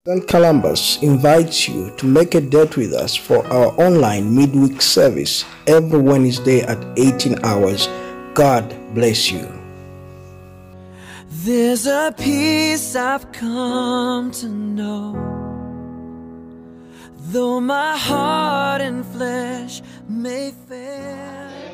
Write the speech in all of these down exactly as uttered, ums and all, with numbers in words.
Saint Columbus invites you to make a date with us for our online midweek service every Wednesday at eighteen hours. God bless you. There's a peace I've come to know, though my heart and flesh may fail.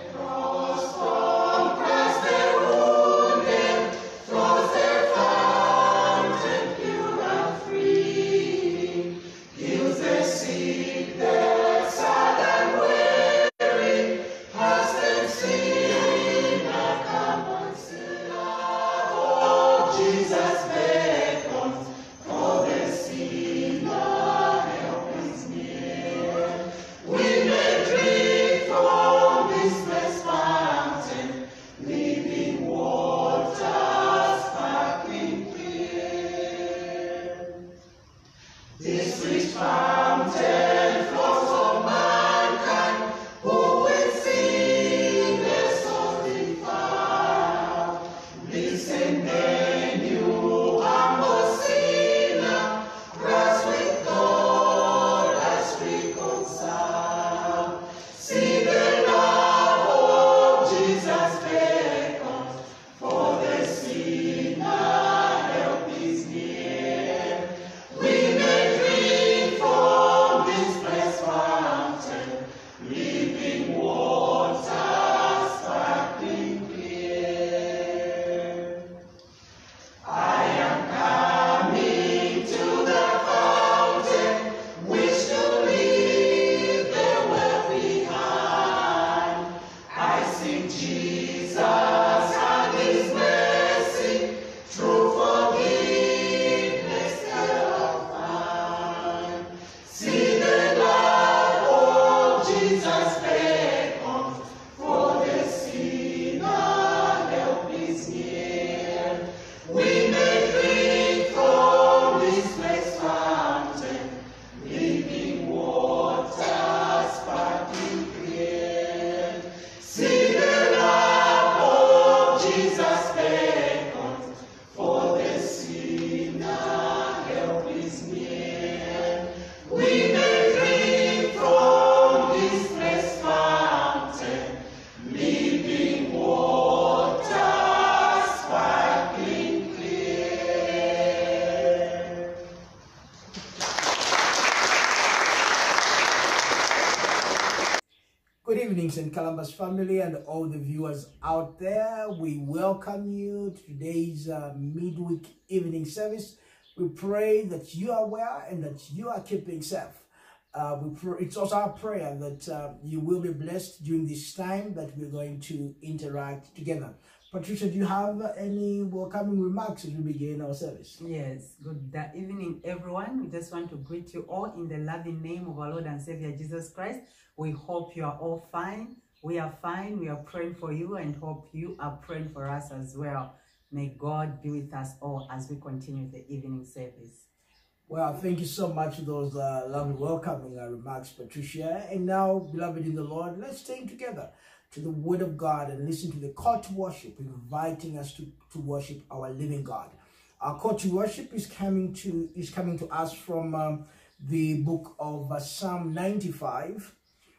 Good evening, Saint Columbus family and all the viewers out there. We welcome you to today's uh, midweek evening service. We pray that you are well and that you are keeping safe. Uh, we pray, it's also our prayer that uh, you will be blessed during this time that we're going to interact together. Patricia, do you have any welcoming remarks as we begin our service? Yes, good evening, everyone. We just want to greet you all in the loving name of our Lord and Savior Jesus Christ. We hope you are all fine. We are fine. We are praying for you and hope you are praying for us as well. May God be with us all as we continue the evening service. Well, thank you so much for those uh, lovely welcoming uh, remarks, Patricia. And now, beloved in the Lord, let's sing together to the Word of God and listen to the call to worship, inviting us to, to worship our living God. Our call to worship is coming to is coming to us from um, the book of uh, Psalm ninety-five.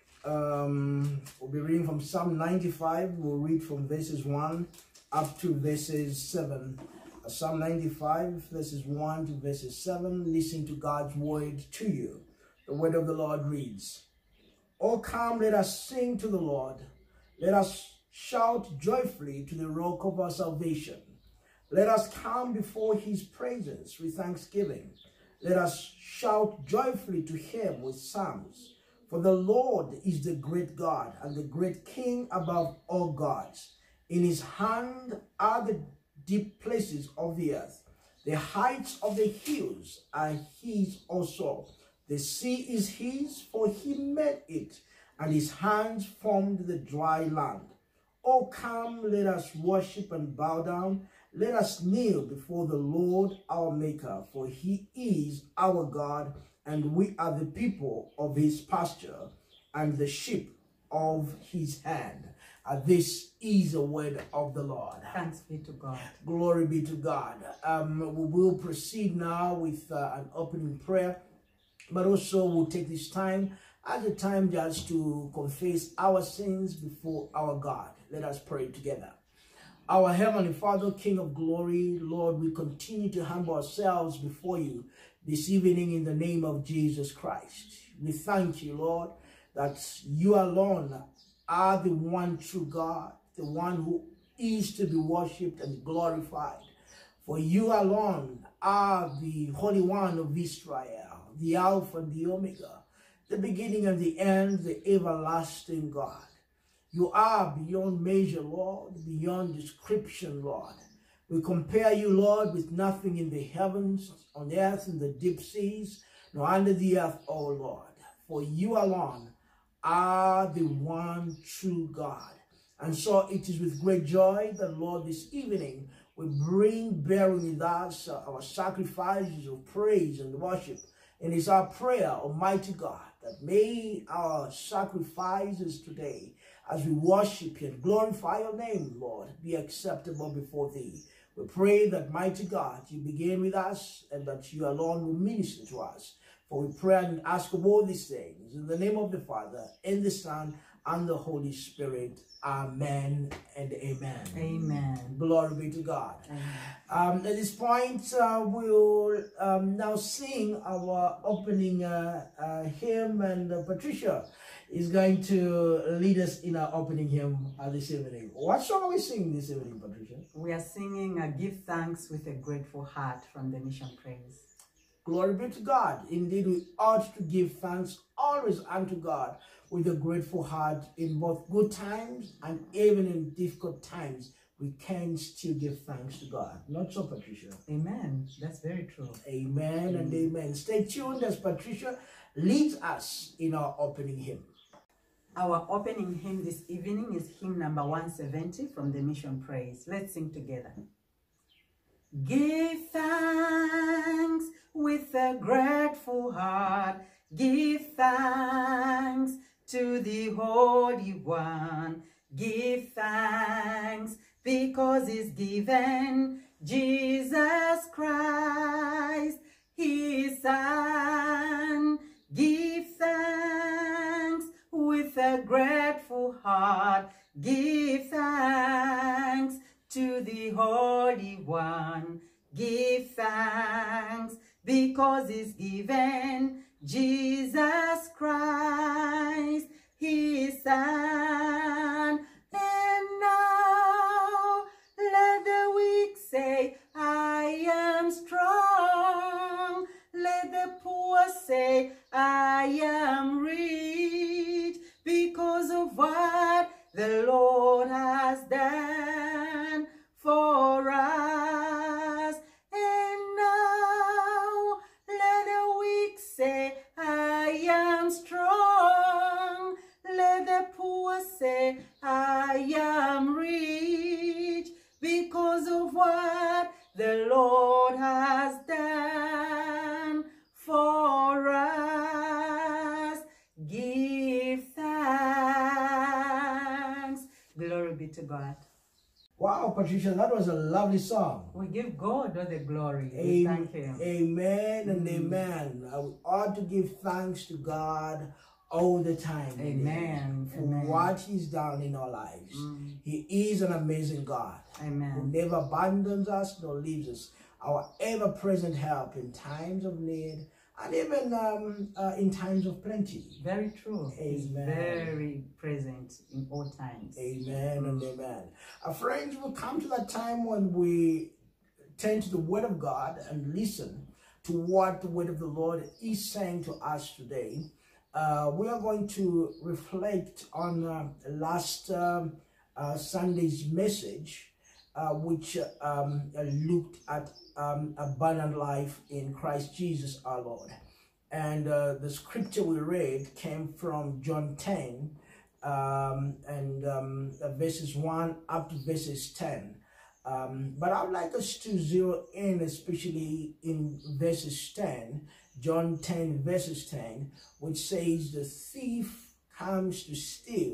Um, we'll be reading from Psalm ninety-five. We'll read from verses one up to verses seven. Uh, Psalm ninety-five, verses one to verses seven. Listen to God's word to you. The word of the Lord reads, "O come, let us sing to the Lord. Let us shout joyfully to the rock of our salvation. Let us come before his presence with thanksgiving. Let us shout joyfully to him with psalms. For the Lord is the great God and the great King above all gods. In his hand are the deep places of the earth. The heights of the hills are his also. The sea is his, for he made it, and his hands formed the dry land. O come, let us worship and bow down. Let us kneel before the Lord our Maker, for he is our God, and we are the people of his pasture and the sheep of his hand." Uh, this is a word of the Lord. Thanks be to God. Glory be to God. Um, we will proceed now with uh, an opening prayer, but also we'll take this time as a time just to confess our sins before our God. Let us pray together. Our Heavenly Father, King of glory, Lord, we continue to humble ourselves before you this evening in the name of Jesus Christ. We thank you, Lord, that you alone are the one true God, the one who is to be worshipped and glorified. For you alone are the Holy One of Israel, the Alpha and the Omega, the beginning and the end, the everlasting God. You are beyond measure, Lord, beyond description, Lord. We compare you, Lord, with nothing in the heavens, on earth, in the deep seas, nor under the earth, O Lord. For you alone are the one true God. And so it is with great joy that, Lord, this evening we bring bearing with us uh, our sacrifices of praise and worship. And it's our prayer, Almighty God, that may our sacrifices today, as we worship you and glorify your name, Lord, be acceptable before thee. We pray that, mighty God, you begin with us and that you alone will minister to us. For we pray and ask of all these things in the name of the Father, and the Son, and the Holy Spirit. Amen and amen. Amen. Glory be to God. Amen. Um, at this point, uh, we'll um, now sing our opening uh, uh, hymn, and uh, Patricia is going to lead us in our opening hymn uh, this evening. What song are we singing this evening, Patricia? We are singing a Give Thanks with a Grateful Heart from the Mission Praise. Glory be to God. Indeed, we ought to give thanks always unto God with a grateful heart in both good times and even in difficult times. We can still give thanks to God. Not so, Patricia? Amen. That's very true. Amen and amen. Stay tuned as Patricia leads us in our opening hymn. Our opening hymn this evening is hymn number one seventy from the Mission Praise. Let's sing together. Give thanks with a grateful heart. Give thanks to the Holy One. Give thanks because he's given Jesus Christ, his Son. Give thanks with a grateful heart. Give thanks to the Holy One. Give thanks because he's given Jesus Christ, his Son. And now let the weak say, I am strong. Let the poor say, I am rich, because of what the Lord has done for us. And now let the weak say, I am strong. Let the poor say, I am rich, because of what the Lord has done for us. Give thanks. Glory be to God. Wow, Patricia, that was a lovely song. We give God all the glory. We Amen, thank him. amen and mm. amen. I ought to give thanks to God all the time. Amen. For amen. what he's done in our lives. Mm. He is an amazing God. Amen. Who never abandons us nor leaves us. Our ever-present help in times of need and even um, uh, in times of plenty. Very true. Amen. He's very present in all times. Amen and amen. Our friends, will come to that time when we turn to the Word of God and listen to what the Word of the Lord is saying to us today. Uh, we are going to reflect on uh, last um, uh, Sunday's message, uh, which um, looked at um, abundant life in Christ Jesus our Lord. And uh, the scripture we read came from John ten, um, and um, verses one up to verses ten. Um, but I would like us to zero in, especially in verses ten, John ten, verses ten, which says, the thief comes to steal,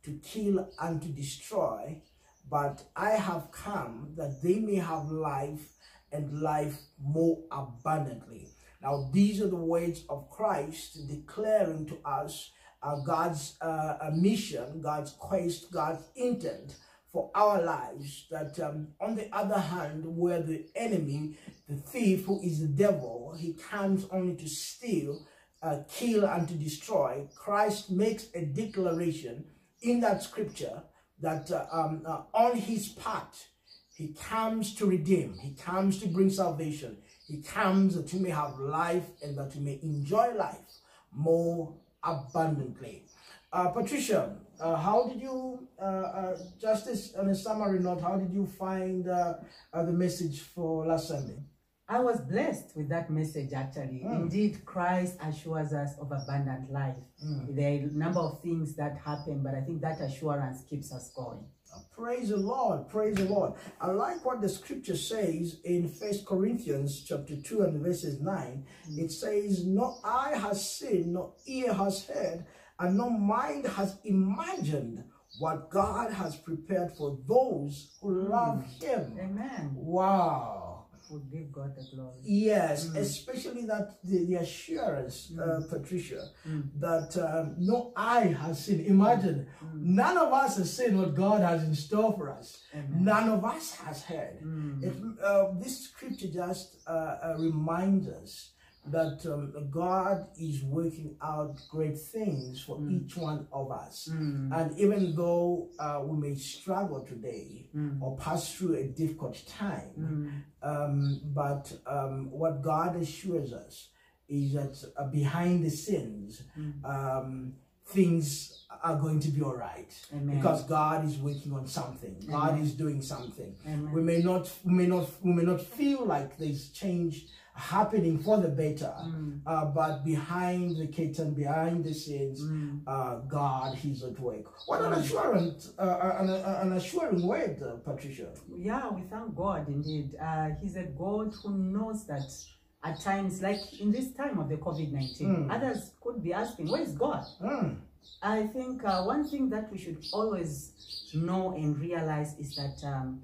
to kill and to destroy, but I have come that they may have life and life more abundantly. Now, these are the words of Christ declaring to us uh, God's uh, mission, God's quest, God's intent for our lives. That um, on the other hand, where the enemy, the thief, who is the devil, he comes only to steal, uh, kill, and to destroy, Christ makes a declaration in that scripture that uh, um, uh, on his part, he comes to redeem, he comes to bring salvation, he comes that you may have life and that you may enjoy life more abundantly. Uh, Patricia, uh, how did you, uh, uh, just as on a summary note, how did you find uh, uh, the message for last Sunday? I was blessed with that message, actually. Mm. Indeed, Christ assures us of abundant life. Mm. There are a number of things that happen, but I think that assurance keeps us going. Praise the Lord, praise the Lord. I like what the scripture says in First Corinthians chapter two and verses nine. Mm. It says, no eye has seen, no ear has heard, and no mind has imagined what God has prepared for those who mm. love him. Amen. Wow. We'll give God the glory. Yes, mm. especially that the, the assurance, mm. uh, Patricia, mm. that um, no eye has seen. Imagine, mm. none of us has seen what God has in store for us. Amen. None of us has heard. Mm. It, uh, this scripture just uh, uh, reminds us that um, God is working out great things for mm. each one of us. Mm. And even though uh, we may struggle today mm. or pass through a difficult time, mm. um, but um, what God assures us is that uh, behind the scenes, mm. um, things are going to be all right. Amen. Because God is working on something. Amen. God is doing something. Amen. We may not, we may not, we may not feel like there's change happening for the better, mm. uh, but behind the curtain, behind the scenes, mm. uh, God, he's at work. What an assurance, uh, an, an assuring word, uh, Patricia. Yeah, we thank God indeed. Uh, he's a God who knows that at times, like in this time of the COVID nineteen, mm. others could be asking, where is God? Mm. I think uh, one thing that we should always know and realize is that um,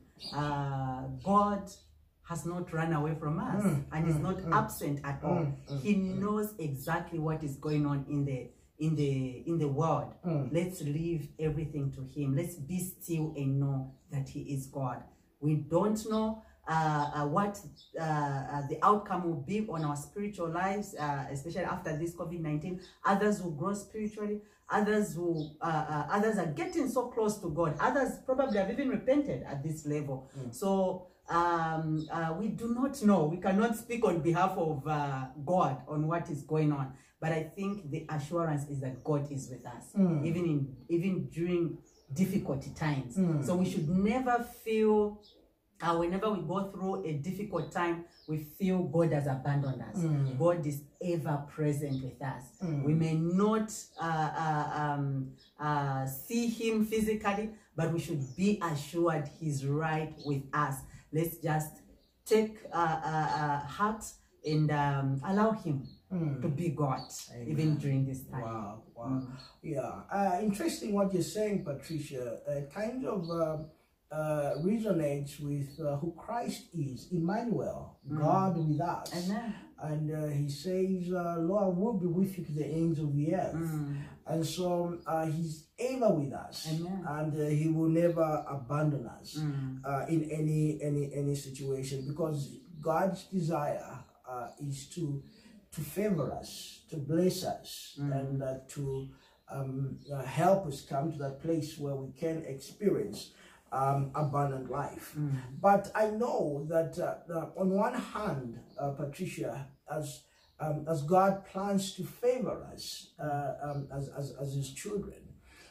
uh, God has not run away from us mm, and mm, is not mm, absent at all. Mm, mm, he mm. knows exactly what is going on in the in the in the world. Mm. Let's leave everything to him. Let's be still and know that he is God. We don't know uh, uh, what uh, uh, the outcome will be on our spiritual lives, uh, especially after this COVID nineteen. Others will grow spiritually. Others who uh, uh, others are getting so close to God. Others probably have even repented at this level. Mm. So um, uh, we do not know. We cannot speak on behalf of uh, God on what is going on. But I think the assurance is that God is with us, mm. even in even during difficult times. Mm. So we should never feel. Uh, whenever we go through a difficult time, we feel God has abandoned us. Mm. God is ever present with us. Mm. We may not uh, uh, um, uh, see him physically, but we should be assured he's right with us. Let's just take uh, uh, uh, heart and um, allow him mm. to be God, Amen. Even during this time. Wow, wow. Mm. Yeah, uh, interesting what you're saying, Patricia. Uh, kind of... Uh, Uh, resonates with uh, who Christ is, Emmanuel, mm. God with us. Amen. And uh, he says, uh, Lord, will be with you to the ends of the earth. Mm. And so uh, he's ever with us. Amen. And uh, he will never abandon us mm. uh, in any, any, any situation, because God's desire uh, is to, to favor us, to bless us, mm. and uh, to um, uh, help us come to that place where we can experience Um, abundant life. Mm. But I know that uh, uh, on one hand, uh, Patricia, as um, as God plans to favor us uh, um, as, as, as his children,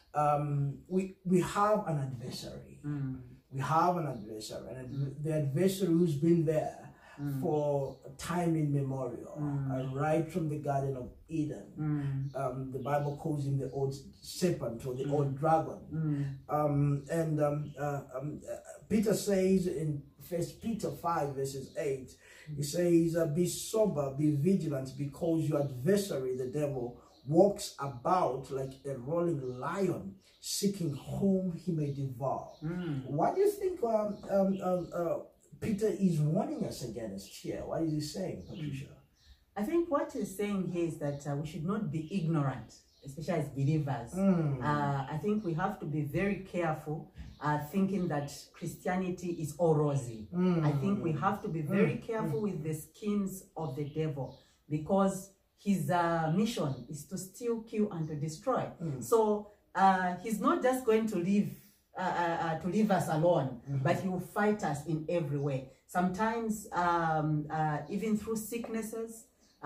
um, we, we have an adversary. Mm. We have an adversary, and mm. the adversary who's been there mm. for time immemorial, mm. uh, right from the Garden of Eden. Mm. Um, the Bible calls him the old serpent or the mm. old dragon. Mm. Um, and um, uh, um, uh, Peter says in First Peter five verses eight, mm. he says, uh, be sober, be vigilant, because your adversary, the devil, walks about like a rolling lion, seeking whom he may devour. Mm. What do you think um, um, um, uh, Peter is warning us against here? What is he saying, Patricia? I think what he's saying here is that uh, we should not be ignorant, especially as believers. Mm. Uh, I think we have to be very careful uh, thinking that Christianity is all rosy. Mm. I think we have to be very Mm. careful with the schemes of the devil, because his uh, mission is to steal, kill, and to destroy. Mm. So uh, he's not just going to leave uh, uh, to leave us alone, mm-hmm. but he will fight us in every way. Sometimes, um, uh, even through sicknesses, uh,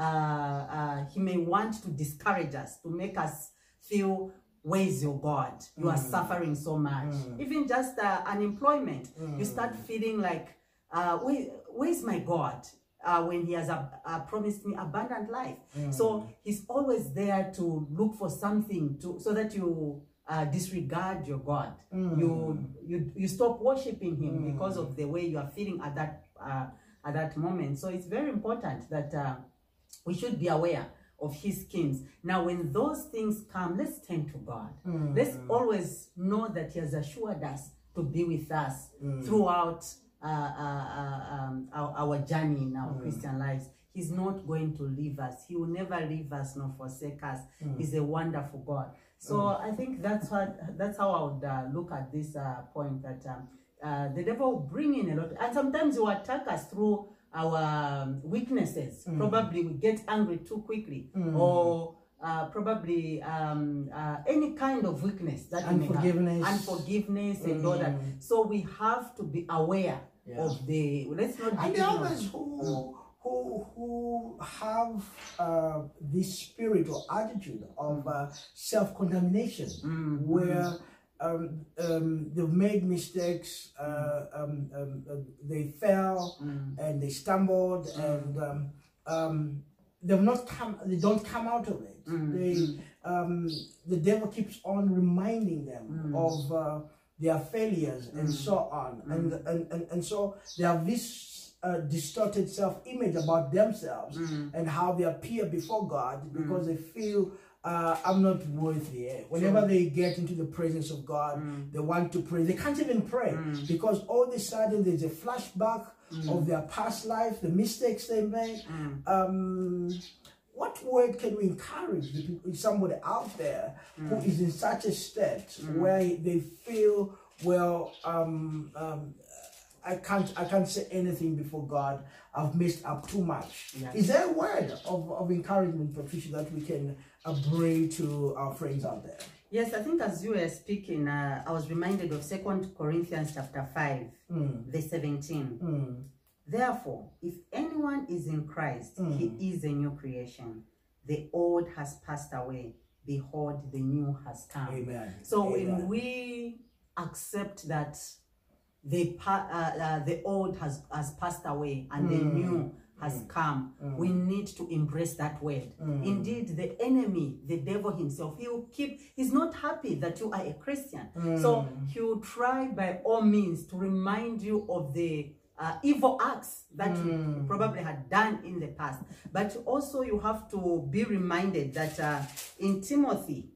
uh, he may want to discourage us, to make us feel, where's your God? You mm. are suffering so much. Mm. Even just uh, unemployment, mm. you start feeling like, uh, where, where's my God? Uh, when he has uh, uh, promised me abundant life. Mm. So he's always there to look for something to so that you uh, disregard your God. Mm. You, you you stop worshiping him mm. because of the way you are feeling at that uh, at that moment. So it's very important that uh, we should be aware of his schemes. Now, when those things come, let's turn to God. Mm. Let's always know that he has assured us to be with us mm. throughout Uh, uh, uh, um, our, our journey in our mm. Christian lives. He's not going to leave us. He will never leave us nor forsake us. Mm. He's a wonderful God. So mm. I think that's what that's how I would uh, look at this uh, point, that um, uh, the devil will bring in a lot, and sometimes he will attack us through our um, weaknesses. Mm. Probably we get angry too quickly, mm. or Uh, probably um, uh, any kind of weakness that we may have. Unforgiveness. Unforgiveness mm. and all that. So we have to be aware yeah. of the, let's not be and the others who, mm. who, who have uh, this spirit or attitude of uh, self-condemnation, mm. where um, um, they've made mistakes, uh, um, um, uh, they fell mm. and they stumbled mm. and um, um, they've not come, they don't come out of it. Mm. They, um, the devil keeps on reminding them mm. of uh, their failures mm. and so on. Mm. And, and, and, and so they have this uh, distorted self-image about themselves mm. and how they appear before God, because mm. they feel uh, I'm not worthy. Whenever sure. they get into the presence of God, mm. they want to pray. They can't even pray mm. because all of a sudden there's a flashback mm. of their past life, the mistakes they made. Mm. Um, what word can we encourage the people, somebody out there mm. who is in such a state mm. where they feel, well, um, um, I can't, I can't say anything before God. I've messed up too much. Yes. Is there a word of, of encouragement, Patricia, that we can uh, bring to our friends out there? Yes, I think as you were speaking, uh, I was reminded of Second Corinthians chapter five, mm. verse seventeen. Mm. Therefore, if anyone is in Christ, mm. he is a new creation. The old has passed away. Behold, the new has come. Amen. So Amen. when we accept that the uh, uh, the old has, has passed away and mm. the new has mm. come, mm. we need to embrace that word. Mm. Indeed, the enemy, the devil himself, he will keep, he's not happy that you are a Christian. Mm. So he will try by all means to remind you of the Uh, evil acts that mm. you probably had done in the past. But also you have to be reminded that uh, in Timothy,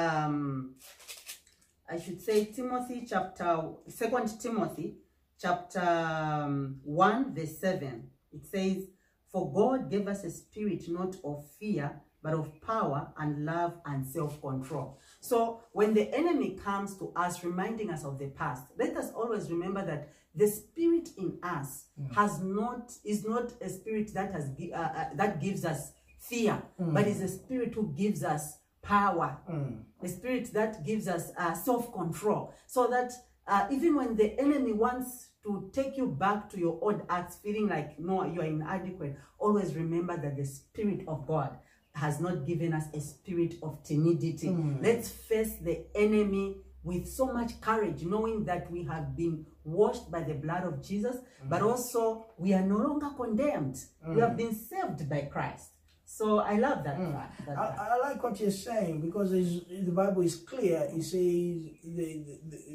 um, I should say Timothy chapter, Second Timothy chapter um, one verse seven, it says, for God gave us a spirit not of fear, but of power and love and self-control. So when the enemy comes to us, reminding us of the past, let us always remember that the spirit in us mm. has not is not a spirit that has uh, uh, that gives us fear, mm. but is a spirit who gives us power, mm. a spirit that gives us uh, self-control, so that uh, even when the enemy wants to take you back to your old acts, feeling like no, you are inadequate, always remember that the Spirit of God has not given us a spirit of timidity. Mm. Let's face the enemy with so much courage, knowing that we have been washed by the blood of Jesus, mm. but also we are no longer condemned. Mm. We have been saved by Christ. So I love that. Mm. Fact, that I, I like what you're saying, because the Bible is clear. It says the, the, the,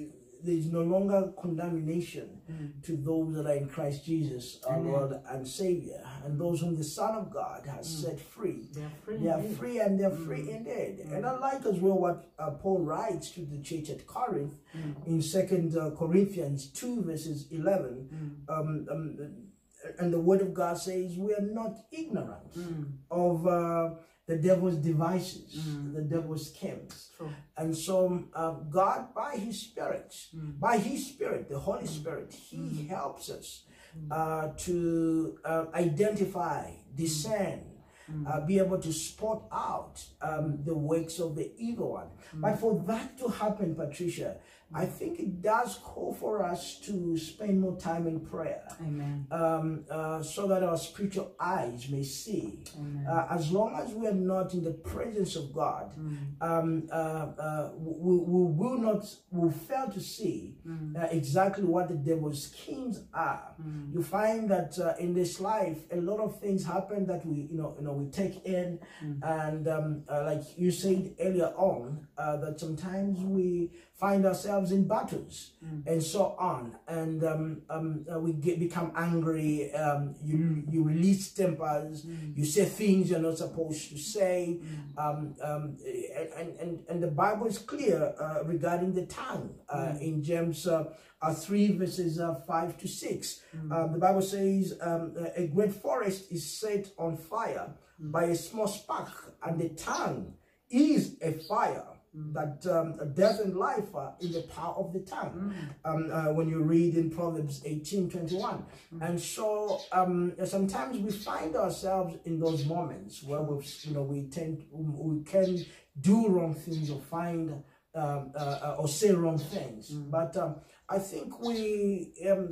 there's no longer condemnation mm. to those that are in Christ Jesus, our Amen. Lord and Savior, and those whom the Son of God has mm. set free. They are free. They are free, and they're free mm. indeed. Mm. And I like as well what uh, Paul writes to the church at Corinth mm. in Second uh, Corinthians two verses eleven. Mm. Um, um, and the Word of God says we are not ignorant mm. of uh, the devil's devices, mm. the devil's schemes. True. And so uh, God, by his Spirit, mm. by his Spirit, the Holy Spirit, he mm. helps us uh, to uh, identify, discern, mm. uh, be able to spot out um, the works of the evil one. Mm. But for that to happen, Patricia, I think it does call for us to spend more time in prayer. Amen. Um, uh, so that our spiritual eyes may see. Uh, as long as we are not in the presence of God, mm. um, uh, uh, we, we will not, will fail to see mm. uh, exactly what the devil's schemes are. Mm. You find that uh, in this life, a lot of things happen that we, you know, you know, we take in, mm. and um, uh, like you said earlier on, uh, that sometimes we find ourselves in battles mm. and so on, and um, um, uh, we get become angry. Um, you you release tempers. Mm. You say things you're not supposed to say, mm. um, um, and and and the Bible is clear uh, regarding the tongue. Uh, mm. In James uh, uh, three verses uh, five to six, mm. uh, the Bible says um, a great forest is set on fire mm. by a small spark, and the tongue is a fire. That um, death and life are in the power of the tongue. Mm. Um, uh, when you read in Proverbs eighteen twenty-one, mm. and so um, sometimes we find ourselves in those moments where we, you know, we tend we can do wrong things or find um, uh, or say wrong things. Mm. But um, I think we, um,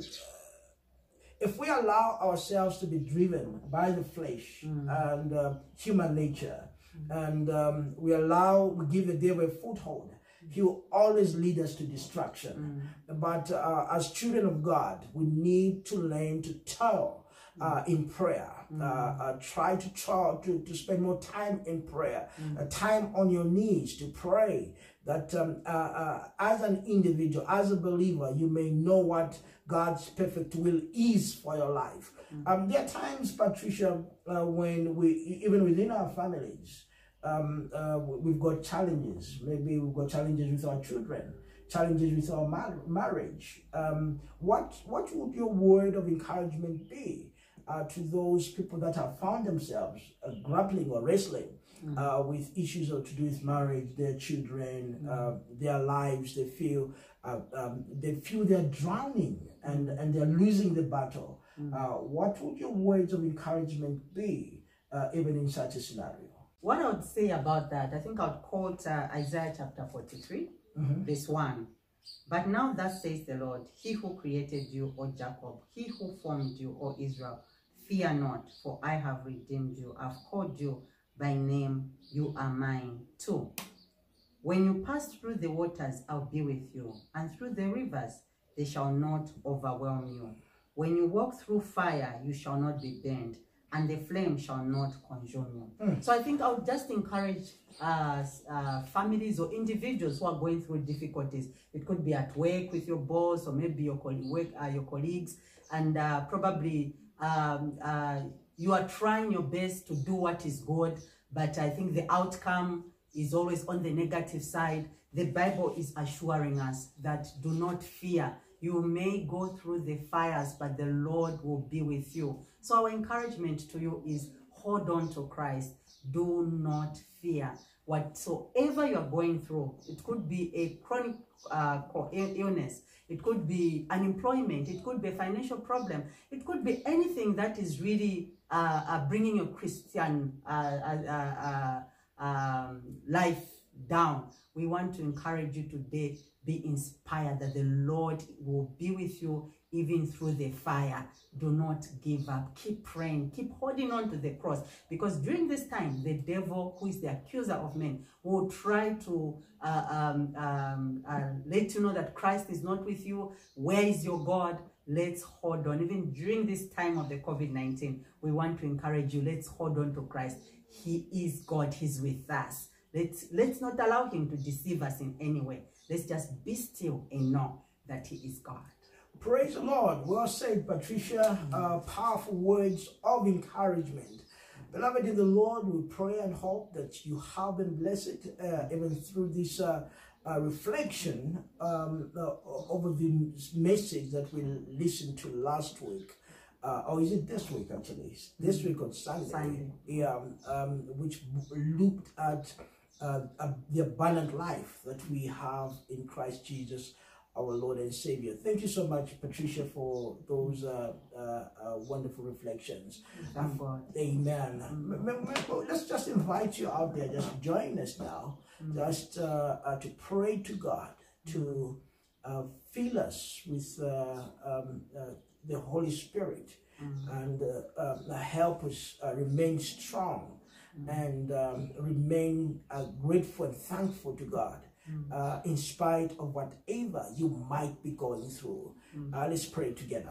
if we allow ourselves to be driven by the flesh mm. and uh, human nature, and um, we allow, we give the devil a foothold, he will always lead us to destruction. Mm. But uh, as children of God, we need to learn to toil uh, in prayer. Mm. Uh, uh, try to try to, to spend more time in prayer, mm. uh, time on your knees to pray. That um, uh, uh, as an individual, as a believer, you may know what God's perfect will is for your life. Mm. Um, there are times, Patricia, uh, when we, even within our families, um, uh, we've got challenges. Maybe we've got challenges with our children, challenges with our mar marriage. Um, what, what would your word of encouragement be uh, to those people that have found themselves uh, grappling or wrestling Mm. Uh, with issues of to do with marriage, their children, mm. uh, their lives? They feel uh, um, they feel they're drowning and and they're losing the battle. Mm. Uh, what would your words of encouragement be, uh, even in such a scenario? What I would say about that, I think I would quote uh, Isaiah chapter forty-three, mm-hmm. verse one. But now thus says the Lord, He who created you, O Jacob, He who formed you, O Israel, fear not, for I have redeemed you. I've called you by name, you are mine too. When you pass through the waters, I'll be with you, and through the rivers, they shall not overwhelm you. When you walk through fire, you shall not be burned, and the flame shall not consume you. Mm. So I think I would just encourage uh, uh, families or individuals who are going through difficulties. It could be at work with your boss, or maybe your, co work, uh, your colleagues, and uh, probably um, uh, you are trying your best to do what is good, but I think the outcome is always on the negative side. The Bible is assuring us that do not fear. You may go through the fires, but the Lord will be with you. So our encouragement to you is hold on to Christ. Do not fear. Whatsoever you are going through, it could be a chronic uh, illness, it could be unemployment, it could be a financial problem, it could be anything that is really uh, uh, bringing your Christian uh, uh, uh, um, life down. We want to encourage you today, be inspired that the Lord will be with you even through the fire. Do not give up. Keep praying. Keep holding on to the cross. Because during this time, the devil, who is the accuser of men, will try to uh, um, um, uh, let you know that Christ is not with you. Where is your God? Let's hold on. Even during this time of the COVID nineteen, we want to encourage you. Let's hold on to Christ. He is God. He's with us. Let's, let's not allow him to deceive us in any way. Let's just be still and know that he is God. Praise the Lord. Well said, Patricia. Uh, powerful words of encouragement. Beloved in the Lord, we pray and hope that you have been blessed uh, even through this uh, uh, reflection um, uh, over the message that we listened to last week. Uh, or is it this week actually? This week on Sunday. Sunday. Yeah, um, which looked at uh, uh, the abundant life that we have in Christ Jesus, our Lord and Savior. Thank you so much, Patricia, for those uh, uh, uh, wonderful reflections. Thank God. Amen. Mm. Let's just invite you out there. Just join us now. Mm. Just uh, uh, to pray to God, to uh, fill us with uh, um, uh, the Holy Spirit, mm. and uh, uh, help us uh, remain strong, mm. and um, remain uh, grateful and thankful to God. Mm. Uh, in spite of whatever you might be going through. Mm. Uh, let's pray together.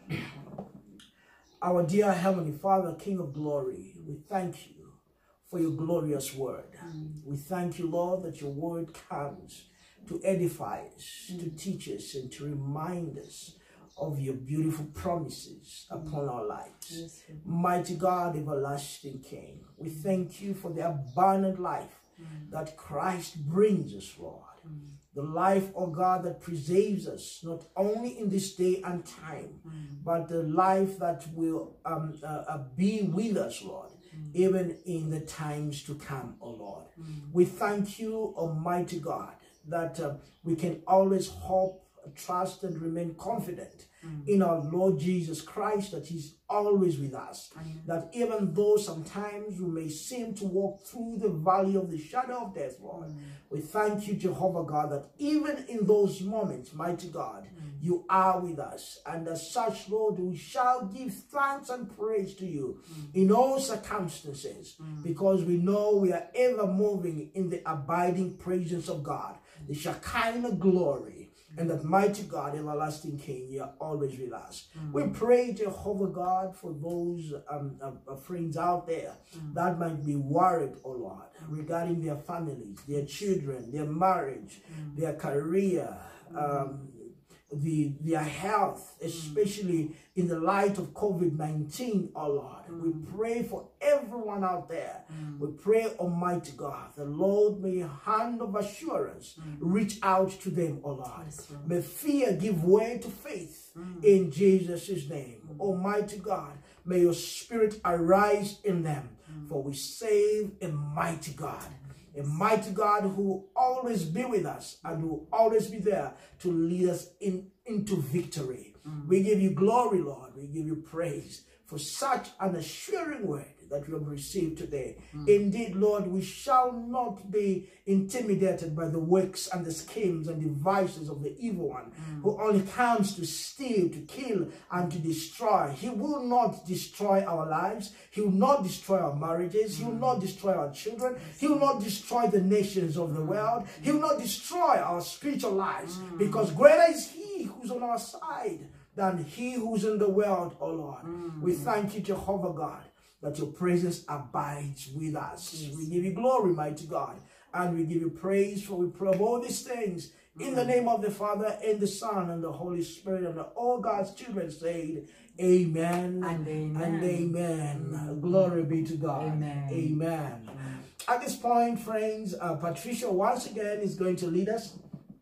Our dear Heavenly Father, King of glory, we thank you for your glorious word. Mm. We thank you, Lord, that your word comes to edify us, mm. to teach us, and to remind us of your beautiful promises mm. upon our lives. Yes, mighty God, everlasting King, we thank you for the abundant life Mm. that Christ brings us, Lord. Mm. The life, oh God, that preserves us, not only in this day and time, mm. but the life that will um, uh, uh, be with us, Lord, mm. even in the times to come, oh Lord. Mm. We thank you, Almighty God, that uh, we can always hope, trust, and remain confident mm. in our Lord Jesus Christ, that he's always with us. Amen. That even though sometimes we may seem to walk through the valley of the shadow of death, Lord, mm. we thank you, Jehovah God, that even in those moments, mighty God, mm. you are with us. And as such, Lord, we shall give thanks and praise to you mm. in all circumstances, mm. because we know we are ever moving in the abiding presence of God, the Shekinah glory. And that mighty God, everlasting King, you are always with us. Mm. We pray, Jehovah God, for those um, uh, friends out there mm. that might be worried, oh Lord, mm. regarding their families, their children, their marriage, mm. their career, mm. um, the their health, especially mm. in the light of COVID nineteen, oh Lord. Mm. We pray for everyone out there. Mm. We pray, Almighty God, the Lord, may your hand of assurance mm. reach out to them, oh Lord. Yes, may fear give way to faith mm. in Jesus' name. Mm. Almighty God, may your spirit arise in them, mm. for we save a mighty God. A mighty God who will always be with us and who will always be there to lead us in, into victory. Mm. We give you glory, Lord. We give you praise for such an assuring word that we have received today. Mm. Indeed, Lord, we shall not be intimidated by the works and the schemes and devices of the evil one, mm. who only comes to steal, to kill, and to destroy. He will not destroy our lives. He will not destroy our marriages. Mm. He will not destroy our children. He will not destroy the nations of the world. He will not destroy our spiritual lives, mm. because greater is he who's on our side than he who's in the world, oh Lord. Mm. We thank you, Jehovah God, that your presence abides with us. Yes. We give you glory, mighty God, and we give you praise, for we pray of all these things mm. in the name of the Father, and the Son, and the Holy Spirit, and all God's children said, amen and amen. And amen. Mm. Glory be to God. Amen. Amen. Mm. At this point, friends, uh, Patricia once again is going to lead us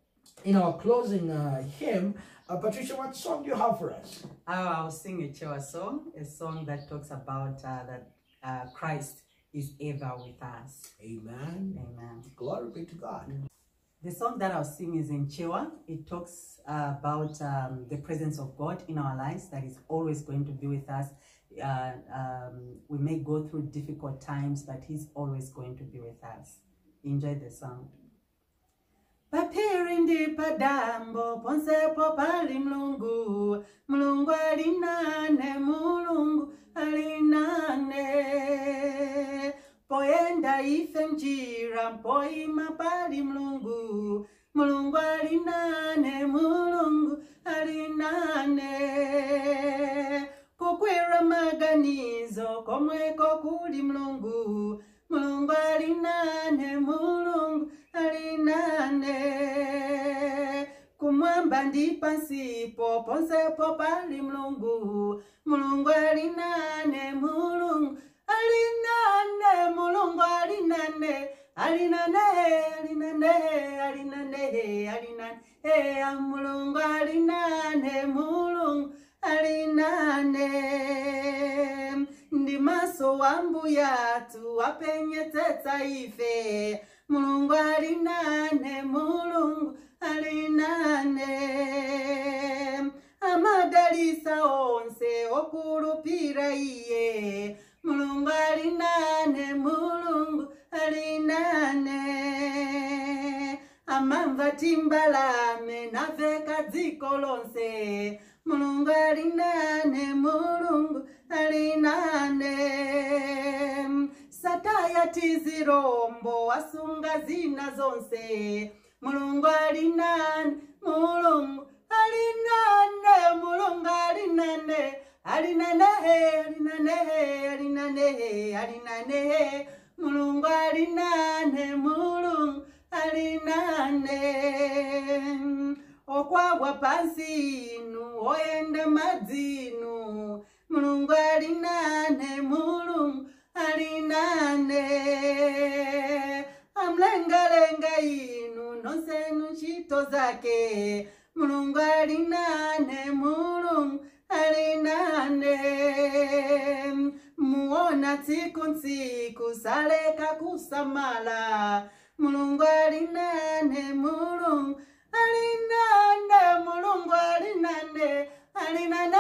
in our closing uh, hymn. Uh, Patricia, what song do you have for us? Oh, I'll sing a Chewa song, a song that talks about uh, that uh, Christ is ever with us. Amen. Amen. Glory be to God. The song that I'll sing is in Chewa. It talks uh, about um, the presence of God in our lives, that is always going to be with us. Uh, um, we may go through difficult times, but he's always going to be with us. Enjoy the song. Papirindi padambo ponsepo pali mlungu, mlungu alinane, mlungu alinane. Poenda ife mjira, poima pali mlungu, mlungu alinane, mlungu alinane. Kukwira maganizo, komweko kuli mlungu, mlungu alinane, mlungu alinane. Kumwamba ndi pansipo ponsepo pali mulungu. Mulungu ali nane, mulungu ali nane, mulungu ali nane. Ali nane, ali nane, ali nane, ali nane. Mulungu ali nane, mulungu ali nane. Ndi maso wambu yatu apenye teta ife. Mulungu ali nane, mulungu ali nane. Amadalisa onse okulupira iye. Mulungu ali nane, mulungu ali nane. Amamva timbalame naveka dziko lonse. Mulungu ali nane, mulungu ali nane. Sataya tizirombo asunga zina zonse. Mulungu ali nane, mulungu ali nane, mulungu ali nane. Ali nane, ali nane, ali nane, ali nane. Mulungu ali nane, mulungu ali nane. Okwagwa pansi inu, oyenda madzinu. Mulungu ali nane, mulungu ali nane. Amlengalenga inu, nonsenu nchito zake. Mulungu ali nane, mulungu ali nane. Muona tsiku ntsiku saleka kusamala. Mulungu ali nane, mulungu ali nane, mulungu ali nane, ali nane,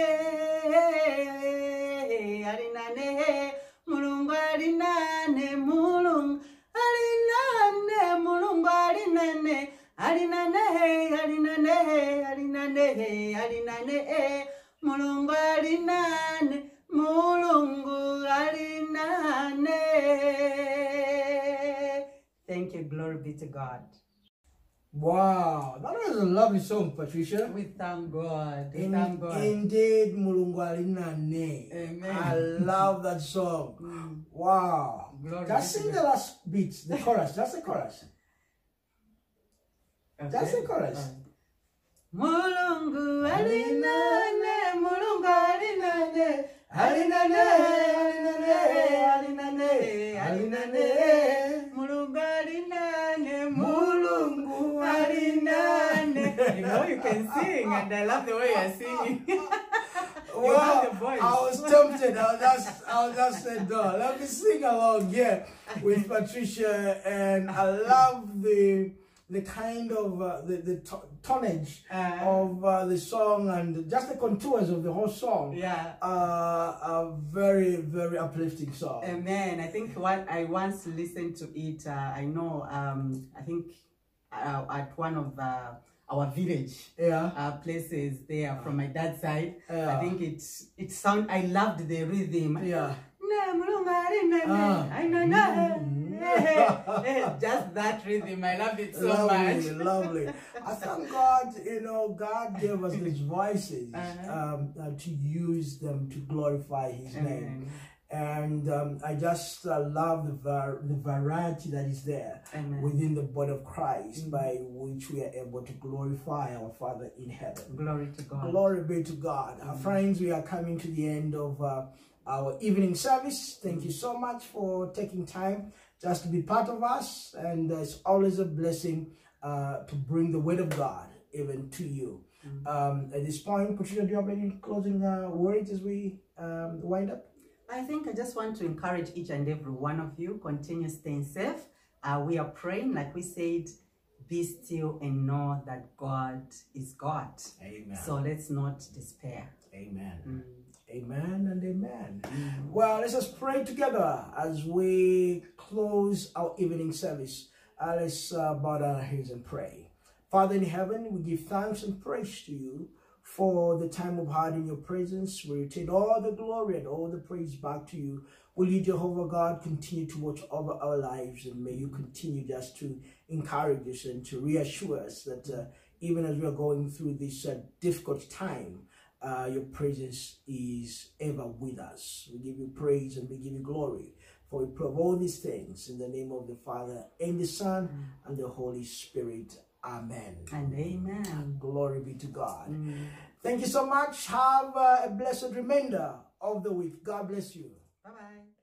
ali nane. Mulungu ali nane, mulungu ali nane, mulungu ali nane, ali nane, ali nane, ali nane, ali nane. Mulungu ali nane, mulungu ali nane. Thank you, glory be to God. Wow, that was a lovely song, Patricia. We thank God. We In, thank God. Indeed, Mulungu ali nane. Amen. I love that song. Mm. Wow. Glory Just be to sing God. the last beat, the chorus. That's the chorus. Okay. That's the chorus. Right. Mulungu ali nane, mulungu ali nane, ali nane, ali nane, ali nane. Mulungu ali nane, mulungu ali nane. You know you can sing, and I love the way you're singing. You Well, have the voice. I was tempted. I was just, I was just said, no, let me sing along here with Patricia, and I love the the kind of uh, the the to tonnage Uh, of uh, the song and just the contours of the whole song. yeah. Uh, a very very uplifting song. Amen. I think what I once listened to it, uh, I know, um, I think uh, at one of uh, our village Yeah. uh, places there from my dad's side. Yeah. I think it's it sound. I loved the rhythm. Yeah. Ah. I know, no. Just that rhythm. I loved it so lovely, much. lovely. I thank God, you know, God gave us these voices Uh-huh. um, uh, to use them to glorify His Amen. name. And um, I just uh, love the, var the variety that is there Amen. within the body of Christ, Mm-hmm. by which we are able to glorify our Father in heaven. Glory to God. Glory be to God. Our friends, we are coming to the end of uh, our evening service. Thank you so much for taking time just to be part of us. And uh, it's always a blessing uh, to bring the word of God even to you. Mm-hmm. Um, at this point, Patricia, do you have any closing uh, words as we um, wind up? I think I just want to encourage each and every one of you, continue staying safe. Uh, we are praying, like we said, be still and know that God is God. Amen. So let's not despair. Amen. Mm. Amen and amen. Mm. Well, let's just pray together as we close our evening service. Uh, let's uh, bow down our heads and pray. Father in heaven, we give thanks and praise to you for the time we've had in your presence. We return all the glory and all the praise back to you. Will you, Jehovah God, continue to watch over our lives, and may you continue just to encourage us and to reassure us that uh, even as we are going through this uh, difficult time, uh, your presence is ever with us. We give you praise and we give you glory, for we pray all these things in the name of the Father and the Son and the Holy Spirit. Amen. And amen. Glory be to God. Mm. Thank you so much. Have uh, a blessed remainder of the week. God bless you. Bye-bye.